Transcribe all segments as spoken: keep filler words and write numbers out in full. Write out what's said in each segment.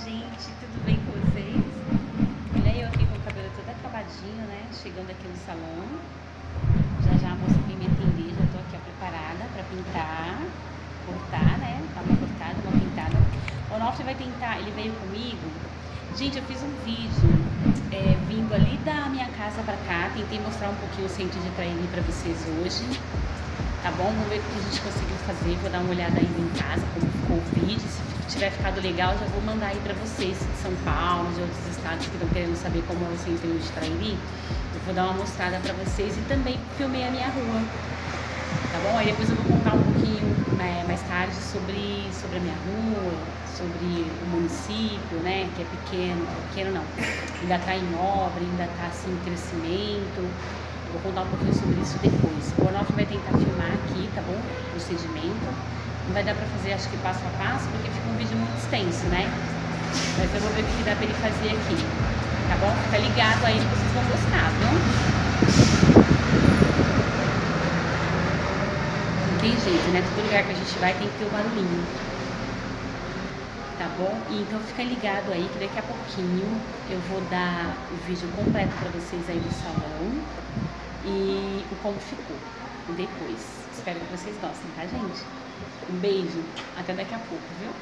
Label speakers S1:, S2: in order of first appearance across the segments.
S1: gente, tudo bem com vocês? Olha eu aqui com o cabelo todo acabadinho, né? Chegando aqui no salão. Já já a moça vem me atender, já tô aqui ó, preparada pra pintar, cortar, né? Dar uma cortada, uma pintada. O Onofre vai tentar, ele veio comigo. Gente, eu fiz um vídeo é, vindo ali da minha casa pra cá. Tentei mostrar um pouquinho o centro de Trairi pra vocês hoje. Tá bom? Vamos ver o que a gente conseguiu fazer. Vou dar uma olhada ainda em casa, como ficou o vídeo. Se tiver ficado legal, já vou mandar aí pra vocês de São Paulo, de outros estados que estão querendo saber como é o centro de Trairi. Eu vou dar uma mostrada pra vocês e também filmei a minha rua. Tá bom? Aí depois eu vou contar um pouquinho né, mais tarde sobre, sobre a minha rua, sobre o município, né? Que é pequeno, pequeno não, ainda tá em obra, ainda tá assim em crescimento. Vou contar um pouquinho sobre isso depois. O Onofre vai tentar filmar aqui, tá bom? O procedimento. Não vai dar pra fazer, acho que passo a passo, porque fica um vídeo muito extenso, né? Mas eu vou ver o que dá pra ele fazer aqui. Tá bom? Fica ligado aí que vocês vão gostar, viu? Não tem jeito, né? Todo lugar que a gente vai tem que ter o barulhinho. Tá bom? E então fica ligado aí que daqui a pouquinho eu vou dar o vídeo completo pra vocês aí do salão. E o como ficou depois. Espero que vocês gostem, tá, gente? Um beijo, até daqui a pouco, viu?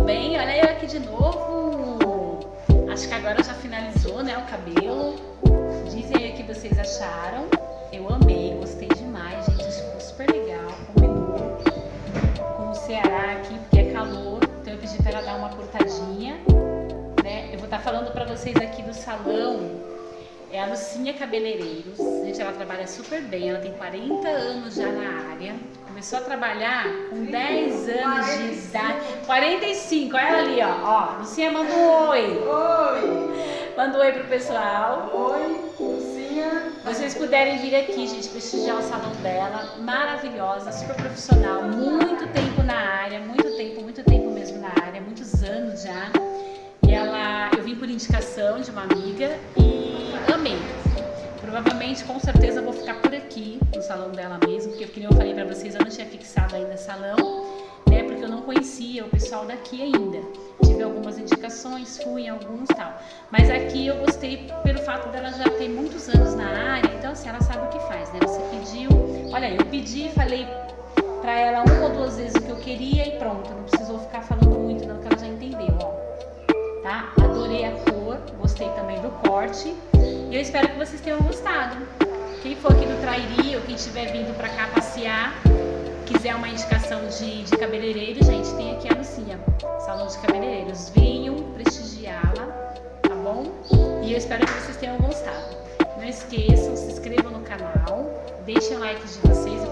S1: bem? Olha eu aqui de novo. Acho que agora já finalizou, né, o cabelo. Dizem aí o que vocês acharam. Eu amei, gostei demais, gente. Acho que ficou super legal. Combinou com o Ceará aqui, porque é calor. Então eu pedi para ela dar uma cortadinha, né? Eu vou estar falando para vocês aqui do salão. É a Lucinha Cabeleireiros. Gente, ela trabalha super bem. Ela tem quarenta anos já na área. Começou a trabalhar com dez anos de idade. quarenta e cinco, olha ela ali, ó. Ó, Lucinha, manda um oi.
S2: Oi.
S1: Manda um oi pro pessoal.
S2: Oi, Lucinha.
S1: Vocês puderem vir aqui, gente, prestigiar o salão dela. Maravilhosa, super profissional. Muito tempo na área, muito tempo, muito tempo mesmo na área. Muitos anos já. E ela, eu vim por indicação de uma amiga e amei. Provavelmente, com certeza, eu vou ficar por aqui, no salão dela mesmo, porque, como eu falei pra vocês, eu não tinha fixado ainda salão, né, porque eu não conhecia o pessoal daqui ainda. Tive algumas indicações, fui em alguns e tal. Mas aqui eu gostei pelo fato dela já ter muitos anos na área, então assim, ela sabe o que faz, né? Você pediu, olha, eu pedi, falei pra ela uma ou duas vezes o que eu queria e pronto, não precisou ficar falando muito não, que ela já entendeu, ó. Tá? Adorei a cor, gostei também do corte e eu espero que vocês tenham gostado. Quem for aqui do Trairi ou quem estiver vindo pra cá passear, quiser uma indicação de, de cabeleireiro, gente, tem aqui a Lucinha, salão de cabeleireiros. Venham prestigiá-la, tá bom? E eu espero que vocês tenham gostado. Não esqueçam, se inscrevam no canal, deixem o like de vocês.